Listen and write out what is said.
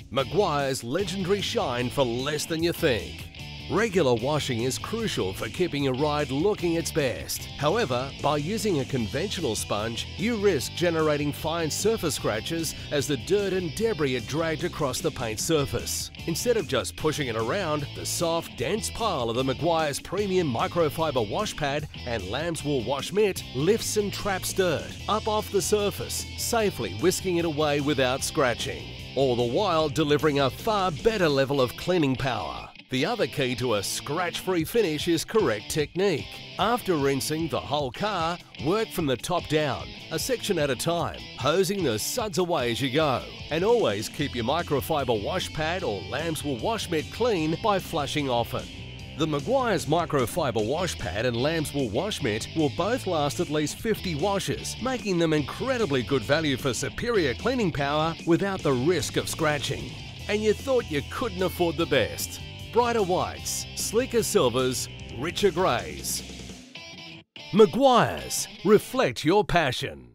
Meguiar's legendary shine for less than you think. Regular washing is crucial for keeping your ride looking its best. However, by using a conventional sponge, you risk generating fine surface scratches as the dirt and debris are dragged across the paint surface. Instead of just pushing it around, the soft, dense pile of the Meguiar's premium microfiber wash pad and Lambswool wash mitt lifts and traps dirt up off the surface, safely whisking it away without scratching, all the while delivering a far better level of cleaning power. The other key to a scratch-free finish is correct technique. After rinsing the whole car, work from the top down, a section at a time, hosing the suds away as you go. And always keep your microfiber wash pad or Lambswool wash mitt clean by flushing often. The Meguiar's microfiber wash pad and Lambswool wash mitt will both last at least 50 washes, making them incredibly good value for superior cleaning power without the risk of scratching. And you thought you couldn't afford the best? Brighter whites, sleeker silvers, richer greys. Meguiar's, reflect your passion.